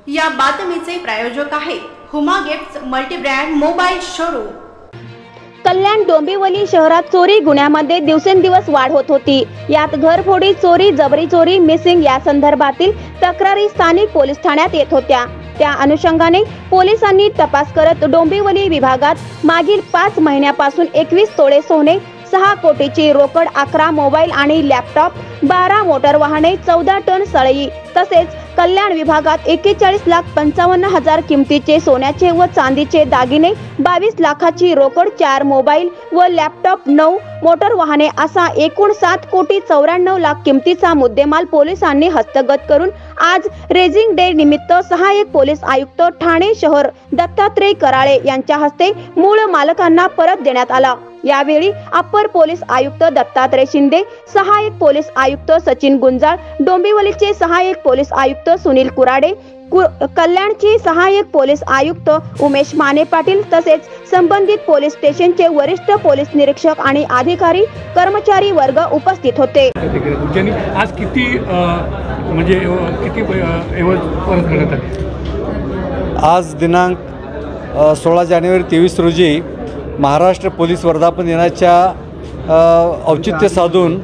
या बातमीचे प्रायोजक आहे Huma gifts multibrand mobile showroom. Kalyan Dombivli शहरात चोरी गुन्ह्यामध्ये दिवसेंदिवस वाढ होत होती। यात घरफोडी, चोरी, जबरी चोरी, मिसिंग या संदर्भातील तक्रारी स्थानिक पोलीस ठाण्यात येत होत्या। त्या अनुषंगाने पोलिसांनी तपास करत डोंबिवली विभागात मागील 5 महिन्यापासून 21 तोळे सोने, 6 कोटीची रोकड, 11 मोबाईल आणि लॅपटॉप, 12 मोटर वाहने, 14 टन सळई तसेच कल्याण विभागात 41,55,000 किमतीचे सोन्याचे व चांदीचे दागिने, 22 लाखाची रोकड, 4 मोबाईल व लॅपटॉप, 9 मोटर वाहने असा एकूण 7,94,00,000 किमतीचा मुद्देमाल पोलिसांनी हस्तगत करून आज रेझिंग डे निमित्त सहाय्यक पोलीस आयुक्त ठाणे शहर दत्तात्रय कराळे यांच्या हस्ते मूळ मालकांना परत देण्यात आला। यावेळी अप्पर पोलीस आयुक्त दत्तात्रय शिंदे, सहाय्यक पोलीस आयुक्त सचिन गुंजाळ, डोंबिवलीचे सहाय्यक पोलीस आयुक्त सुनील कुराडे, कल्याणचे सहाय्यक पोलीस आयुक्त उमेश माने पाटील तसेच संबंधित पोलीस स्टेशनचे वरिष्ठ पोलीस निरीक्षक आणि अधिकारी कर्मचारी वर्ग उपस्थित होते। आज किती परत करण्यात आले? आज दिनांक 16 जानेवारी 23 रोजी महाराष्ट्र पोलीस वर्धापन दिनाच्या औचित्य साधून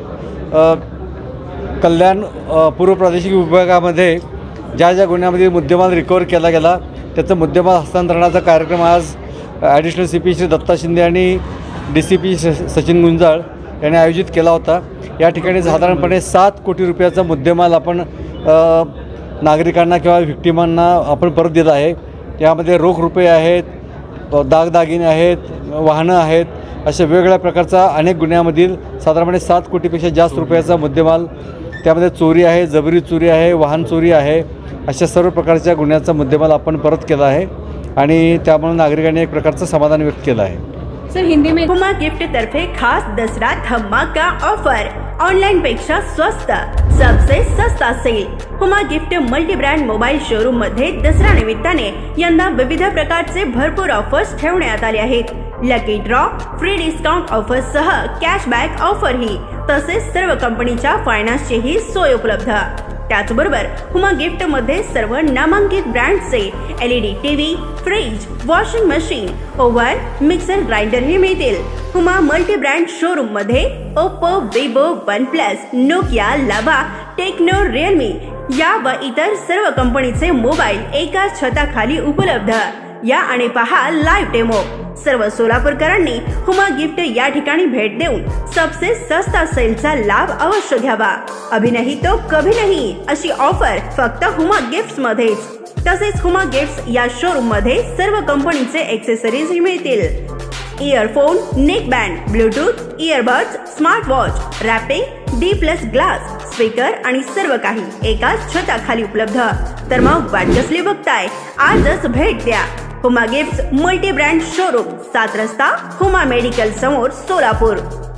कल्याण पूर्व प्रादेशिक विभागामध्ये ज्या गुन्ह्यामध्ये मुद्देमाल रिकवर केला गेला त्याचा मुद्देमाल हस्तांतरणाचा कार्यक्रम आज ॲडिशनल CP श्री दत्ता शिंदे आणि DCP सचिन गुंजाळ यांनी आयोजित केला होता। या ठिकाणी साधारणपणे 7 कोटी रुपयाचा मुद्देमाल आपण नागरिकांना किंवा व्हिक्टिमांना आपण परत दिला आहे। त्यामध्ये रोख रुपये आहेत, दागदागिने आहेत, वाहनं आहेत, अशा वेगवेगळ्या प्रकारचा अनेक गुन्ह्यामधील साधारणपणे 7 कोटीपेक्षा जास्त रुपयाचा मुद्देमाल, त्यामध्ये चोरी आहे, जबरी चोरी आहे, वाहन चोरी आहे, अशा सर्व प्रकारच्या गुन्ह्याचा मुद्देमाल आपण परत केला आहे आणि त्यामुळे नागरिकांनी एक प्रकारचं समाधान व्यक्त केलं आहे। सर, हिंदी में हुमा गिफ्ट तरफे खास दसरा धमाका ऑफर, ऑनलाइन पेक्षा स्वस्त, सबसे सस्ता sale. Huma gift multi brand mobile showroom मध्ये दसरा निमित्ताने यंदा विविध प्रकारचे भरपूर ऑफर्स ठेवण्यात आले आहेत। Lucky draw, free discount offer सह कॅशबॅक ऑफर ही तसेच सर्व कंपनीच्या फायनान्सचीही सोय उपलब्ध। त्याचबरोबर हुमा गिफ्ट मध्ये सर्व नामांकित ब्रँडचे LED TV, fridge, washing machine, oven, mixer grinder ही मिळतील। हुमा मल्टी ब्रँड शोरूम मध्ये Oppo, Vivo, OnePlus, Nokia, Lava, Tecno, Realme या व इतर सर्व कंपनीचे मोबाईल एकाच छताखाली उपलब्ध। या आणि पहा लाईव्ह डेमो। सर्व सोलापूरकरांनी हुमा गिफ्ट या ठिकाणी भेट देऊन सबसे सस्ता सेलचा लाभ अवश्य घ्यावा। अभी नहीं तो कभी नहीं अशी ऑफर फक्त हुमा गिफ्ट्स मध्येच। तसेच हुमा गिफ्ट्स या शोरूम मध्ये सर्व कंपनीचे एक्सेसरीज मिळतील। Earphone, neck band, bluetooth, earbuds, smart watch, wrapping, D+ glass, speaker आणि सर्व काही एकाच छताखाली उपलब्ध। तर मग वाट कसली बघताय, आजच भेट द्या। Huma gifts multi brand showroom, 7 रस्ता, हुमा मेडिकल समोर, सोलापूर।